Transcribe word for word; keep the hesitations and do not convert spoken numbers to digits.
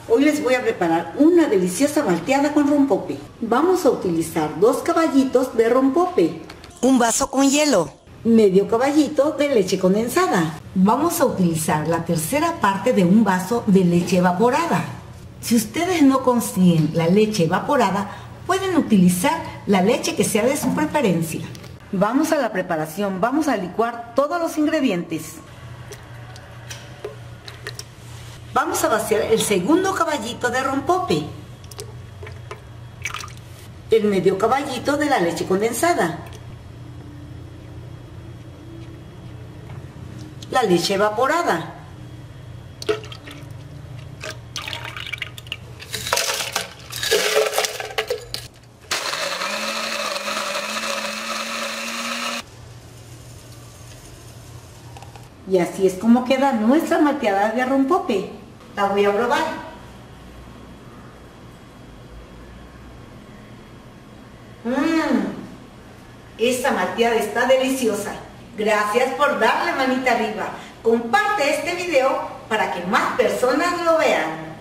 Hoy les voy a preparar una deliciosa malteada con rompope. Vamos a utilizar dos caballitos de rompope, un vaso con hielo, medio caballito de leche condensada. Vamos a utilizar la tercera parte de un vaso de leche evaporada. Si ustedes no consiguen la leche evaporada, pueden utilizar la leche que sea de su preferencia. Vamos a la preparación, vamos a licuar todos los ingredientes. Vamos a vaciar el segundo caballito de rompope, el medio caballito de la leche condensada, la leche evaporada, y así es como queda nuestra malteada de rompope. La voy a probar. Mmm, esta malteada está deliciosa. Gracias por darle manita arriba. Comparte este video para que más personas lo vean.